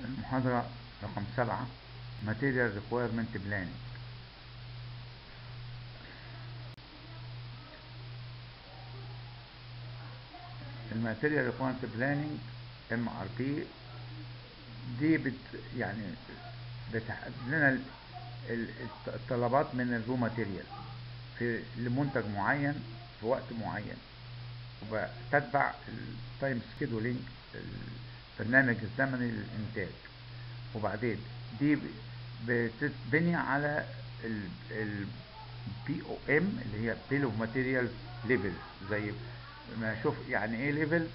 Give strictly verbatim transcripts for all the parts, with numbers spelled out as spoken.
المحاضرة رقم سبعة Material Requirement Planning. الماتيريال ريكويرمنت بلاننج ام ار بي دي بت يعني بتحدد لنا الطلبات من الرو ماتيريال في لمنتج معين في وقت معين، وبتتبع التايم سكيدولينج البرنامج الزمني للانتاج. وبعدين دي بتتبني على البي او ام اللي هي بيل اوف ماتيريال ليفل، زي ما شوف يعني ايه ليفل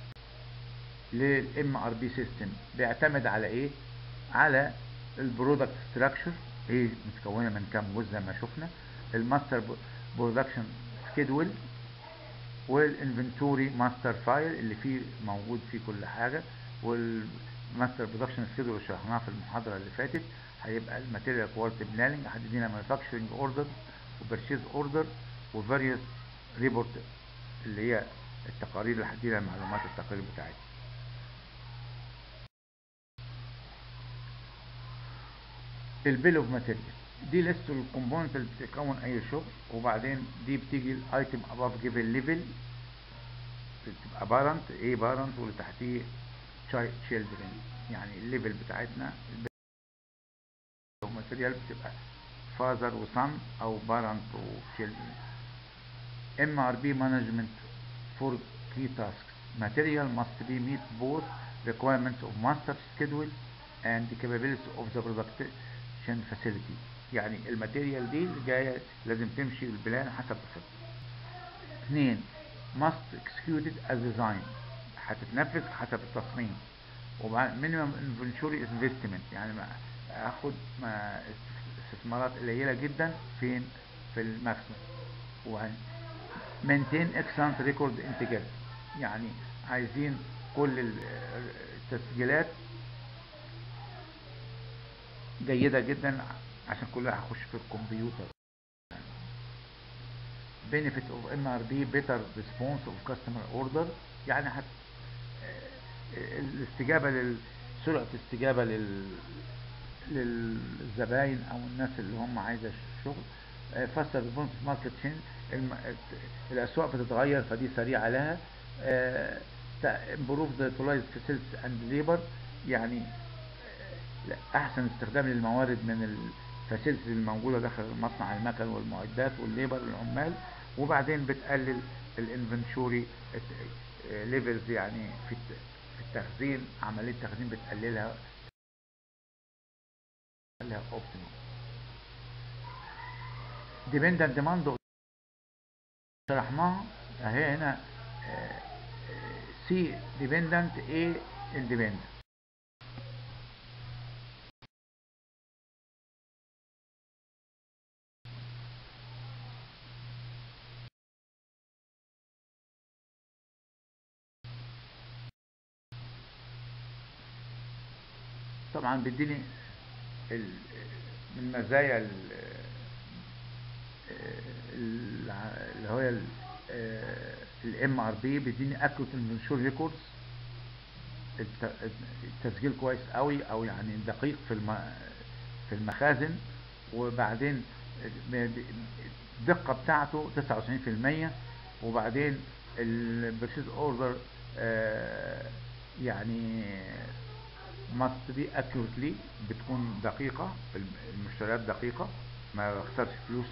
للام ار بي سيستم. بيعتمد على ايه؟ على البرودكت ستراكشر، ايه متكونه من كام جزء زي ما شفنا، الماستر برودكشن سكيدول، والانفنتوري ماستر فايل اللي فيه موجود فيه كل حاجه، والماستر برودكشن سكيدول اللي شرحناها في المحاضره اللي فاتت. هيبقى الماتيريال كواليتي بلاننج هتدينا مانيفاكتشرنج اوردر وبرشيز اوردر وفاريوس ريبورت اللي هي التقارير اللي هتدينا المعلومات التقارير بتاعتها. البيل اوف ماتيريال دي ليست الكومبوننت اللي بتكون اي شغل، وبعدين دي بتيجي الايتم اباف جيفن ليفل بتبقى بارنت، ايه بارنت واللي تحتيه تشيلدرن، يعني الليفل بتاعتنا البيل اوف ماتيريال بتبقى فازر وصن او بارنت وتشيلدرن. ام ار بي مانجمنت فور key tasks. Material must be meet both requirements of master schedule and the capabilities of the production facility. يعني الماتيريال دي اللي جايه لازم تمشي البلان حسب الخطه. اثنين must executed as designed، هتتنفذ حسب التصميم. وبعد minimum inventory investment، يعني اخد استثمارات قليله جدا فين؟ في الماكسيمم. وبعدين maintain excellent record integrity، يعني عايزين كل التسجيلات جيدة جدا عشان كلها هخش في الكمبيوتر. benefit of ام ار بي better response of customer order، يعني حت الاستجابة لل سرعة استجابة لل للزباين او الناس اللي هم عايزة الشغل. faster response market change، الاسواق بتتغير فدي سريعة لها. improve the utilized facilities and labor، يعني احسن استخدام للموارد من الفاسيلتيز الموجوده داخل المصنع، المكن والمعدات والليبر العمال. وبعدين بتقلل الانفنتوري ليفلز، يعني في في التخزين، عمليه التخزين بتقللها لها اوبتيمال. ديبندنت ديماند شرحناها اهي هنا، سي ديبندنت ايه اندبندنت. طبعا بيديني من مزايا اللي هو الام ار بي، بيديني اكيوريت انفنتوري ريكوردز، التسجيل كويس قوي او يعني دقيق في في المخازن. وبعدين الدقه بتاعته تسعة وتسعين في المية. وبعدين البرشيز اوردر يعني must be accurately، بتكون دقيقة، المشتريات دقيقة، ما بخسرش فلوس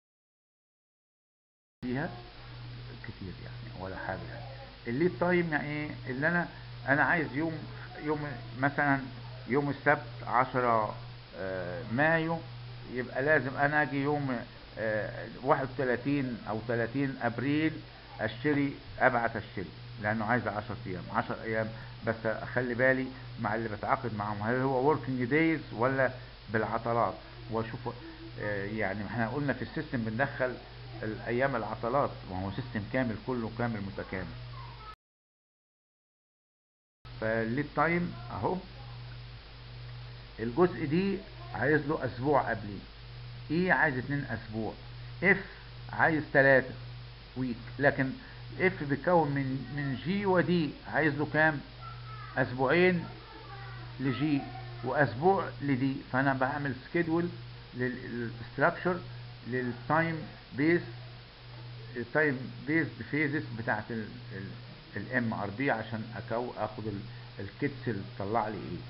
فيها كتير يعني ولا حاجة. يعني الليد تايم يعني ايه؟ اللي انا انا عايز يوم يوم مثلا يوم السبت عشرة مايو، يبقى لازم انا اجي يوم واحد وثلاثين او ثلاثين ابريل اشتري، ابعت اشتري، لانه عايز عشرة ايام عشرة ايام. بس اخلي بالي مع اللي بتعاقد معاهم هل هو working days ولا بالعطلات، واشوف يعني احنا قلنا في السيستم بندخل الايام العطلات، وهو سيستم كامل كله كامل متكامل. فالليد تايم اهو، الجزء دي عايز له اسبوع قبليه، ايه عايز اتنين اسبوع، اف عايز تلاتة ويك، لكن اف بيتكون من من جي ودي عايز له كام؟ اسبوعين لجي واسبوع لدي، فانا بعمل سكيدول للستراكشر للتايم بيس، التايم بيس فيزز بتاعت الام ار بي عشان أكو اخد الكيتس اللي تطلع لي ايه.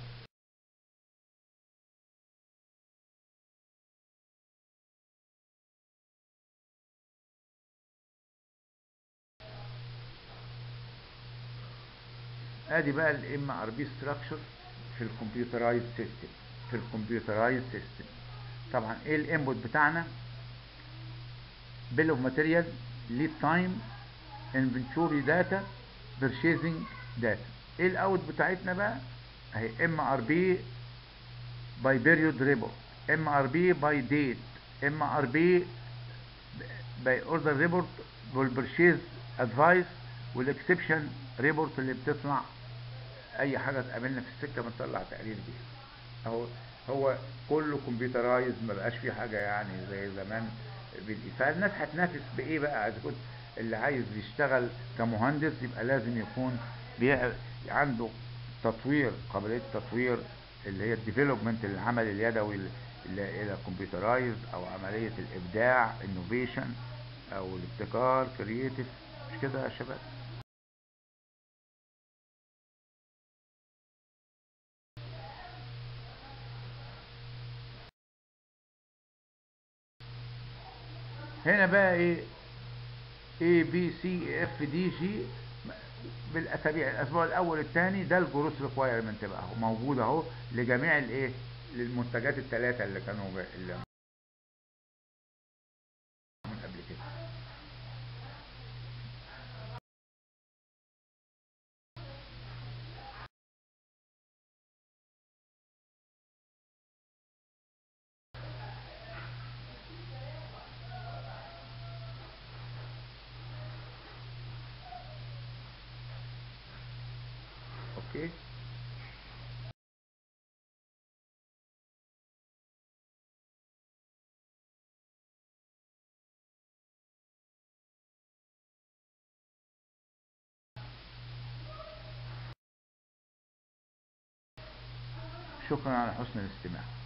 ادي بقى الام ار بي ستراكشر في الكمبيوترايز سيستم. في الكمبيوترايز سيستم طبعا ايه الانبوت بتاعنا؟ بيل اوف ماتيريال، ليد تايم، انفنتوري داتا، بيرشيزنج داتا. ايه الاوت بتاعتنا بقى؟ اهي ام ار بي باي بيريود ريبورت، ام ار بي باي ديت، ام ار بي باي اوردر ريبورت، والبرشيز ادفايس، والاكسبشن ريبورت اللي بتطلع اي حاجه تقابلنا في السكه بنطلع تقرير بيها. اهو هو كله كمبيوترايز، ما بقاش فيه حاجه يعني زي زمان. فالناس هتنافس بايه بقى؟ اذا كنت اللي عايز يشتغل كمهندس يبقى لازم يكون بيع... عنده تطوير، قابليه التطوير اللي هي الديفلوبمنت، العمل اليدوي اللي الى كمبيوترايز، او عمليه الابداع انوفيشن، او الابتكار كرييتيف. مش كده يا شباب؟ هنا بقى ايه؟ A B C F D G بالاسابيع، الاسبوع الاول الثاني ده الجروس ريكوايرمنت بقى هو موجود اهو لجميع الايه، للمنتجات الثلاثه اللي كانوا ب... اللي من قبل كده. اوكي. شكرا على حسن الاستماع.